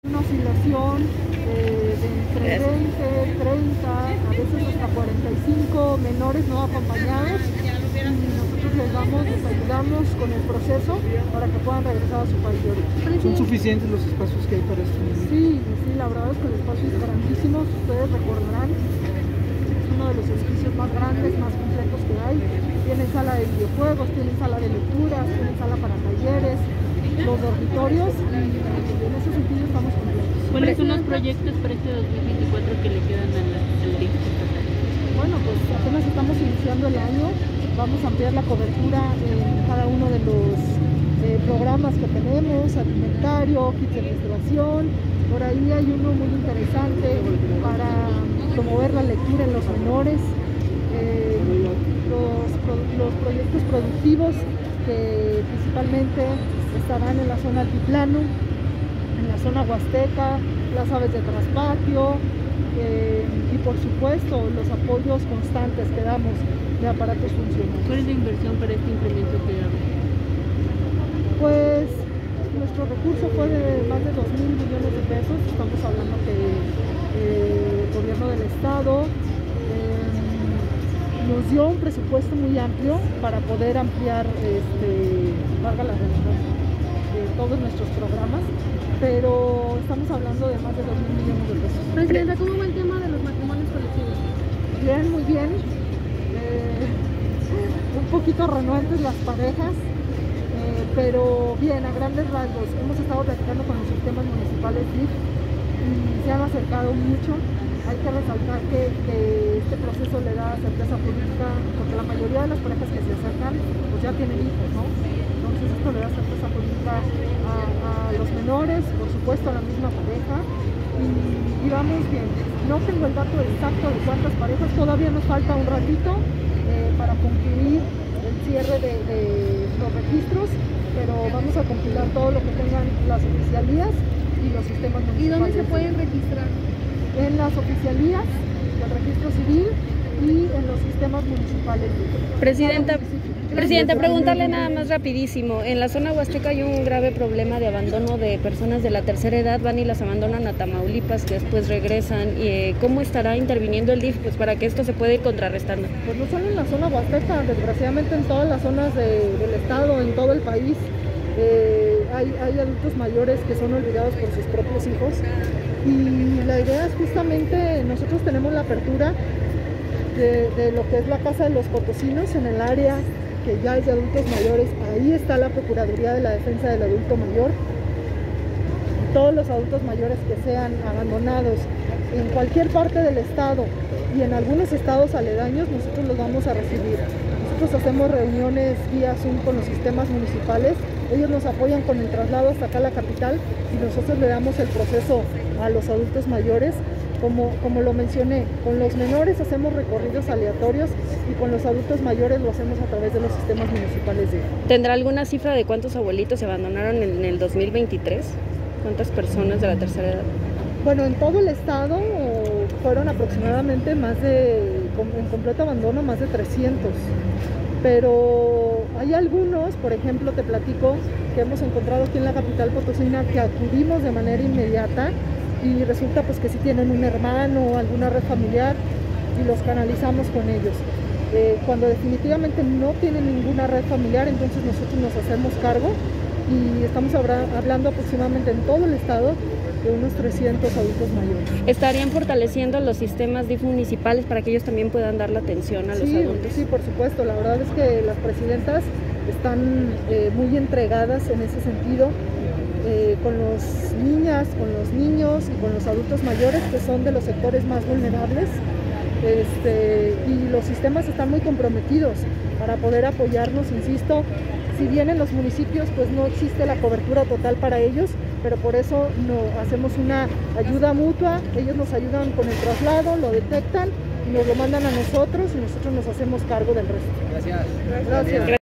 Una oscilación de entre 20, 30, a veces hasta 45 menores no acompañados, y nosotros les ayudamos con el proceso para que puedan regresar a su país de origen. ¿Son suficientes los espacios que hay para esto? Sí, la verdad es que el espacio es grandísimo. Ustedes recordarán, es uno de los edificios más grandes, más completos que hay. Tienen sala de videojuegos, tienen sala de lecturas, tienen sala para talleres, los dormitorios, y en ese sentido estamos completos. ¿Cuáles son los proyectos para este 2024 que le quedan al DIF? Bueno, pues apenas estamos iniciando el año, vamos a ampliar la cobertura en cada uno de los programas que tenemos, alimentario, kits de menstruación. Por ahí hay uno muy interesante para promover la lectura en los menores, los proyectos productivos que principalmente estarán en la zona altiplano, en la zona huasteca, las aves de traspatio, y por supuesto los apoyos constantes que damos de aparatos funcionales. ¿Cuál es la inversión para este incremento que hago? Pues nuestro recurso fue de más de 2.000 millones de pesos. Estamos hablando que el gobierno del estado nos dio un presupuesto muy amplio para poder ampliar, valga la redundancia, todos nuestros programas, pero estamos hablando de más de 2.000 millones de pesos. Presidenta, ¿cómo va el tema de los matrimonios colectivos? Bien, muy bien. Un poquito renuentes las parejas, pero bien, a grandes rasgos. Hemos estado platicando con los sistemas municipales DIF y se han acercado mucho. Hay que resaltar que este proceso le da certeza jurídica, porque la mayoría de las parejas que se acercan pues ya tienen hijos, ¿no? Entonces esto le da certeza jurídica a los menores, por supuesto a la misma pareja, y vamos bien. No tengo el dato exacto de cuántas parejas, todavía nos falta un ratito para concluir el cierre de los registros, pero vamos a compilar todo lo que tengan las oficialías y los sistemas municipales. ¿Y dónde se pueden registrar? En las oficialías del registro civil y en los sistemas municipales. Presidenta, preguntarle nada más rapidísimo. En la zona huasteca hay un grave problema de abandono de personas de la tercera edad, van y las abandonan a Tamaulipas, que después regresan. ¿Cómo estará interviniendo el DIF para que esto se pueda ir contrarrestando? Pues no solo en la zona huasteca, desgraciadamente en todas las zonas del estado, en todo el país. Hay adultos mayores que son olvidados por sus propios hijos, y la idea es justamente, nosotros tenemos la apertura de lo que es la Casa de los Potosinos en el área que ya es de adultos mayores. Ahí está la Procuraduría de la Defensa del Adulto Mayor. Todos los adultos mayores que sean abandonados en cualquier parte del estado y en algunos estados aledaños, nosotros los vamos a recibir. Nosotros hacemos reuniones vía Zoom con los sistemas municipales, ellos nos apoyan con el traslado hasta acá a la capital y nosotros le damos el proceso a los adultos mayores. Como lo mencioné, con los menores hacemos recorridos aleatorios y con los adultos mayores lo hacemos a través de los sistemas municipales. ¿Tendrá alguna cifra de cuántos abuelitos se abandonaron en el 2023? ¿Cuántas personas de la tercera edad? Bueno, en todo el estado fueron aproximadamente en completo abandono, más de 300. Pero hay algunos, por ejemplo, te platico, que hemos encontrado aquí en la capital potosina, que acudimos de manera inmediata y resulta pues que sí tienen un hermano o alguna red familiar y los canalizamos con ellos. Cuando definitivamente no tienen ninguna red familiar, entonces nosotros nos hacemos cargo y estamos hablando aproximadamente en todo el estado de unos 300 adultos mayores. ¿Estarían fortaleciendo los sistemas DIF municipales para que ellos también puedan dar la atención a los adultos? Sí, por supuesto. La verdad es que las presidentas están muy entregadas en ese sentido, con las niñas, con los niños y con los adultos mayores, que son de los sectores más vulnerables. Y los sistemas están muy comprometidos para poder apoyarnos, insisto. Si bien en los municipios pues no existe la cobertura total para ellos, pero por eso hacemos una ayuda mutua. Ellos nos ayudan con el traslado, lo detectan y nos lo mandan a nosotros y nosotros nos hacemos cargo del resto. Gracias. Gracias.